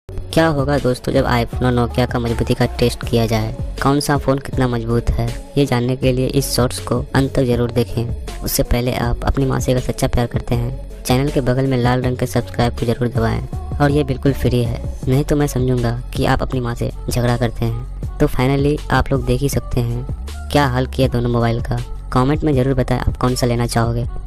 क्या होगा दोस्तों जब आईफोन और नोकिया का मजबूती का टेस्ट किया जाए, कौन सा फ़ोन कितना मजबूत है, ये जानने के लिए इस शॉर्ट्स को अंत तक जरूर देखें। उससे पहले आप अपनी माँ से अगर सच्चा प्यार करते हैं, चैनल के बगल में लाल रंग के सब्सक्राइब को जरूर दबाएं और ये बिल्कुल फ्री है, नहीं तो मैं समझूंगा कि आप अपनी माँ से झगड़ा करते हैं। तो फाइनली आप लोग देख ही सकते हैं क्या हाल किया दोनों मोबाइल का। कमेंट में ज़रूर बताएं आप कौन सा लेना चाहोगे।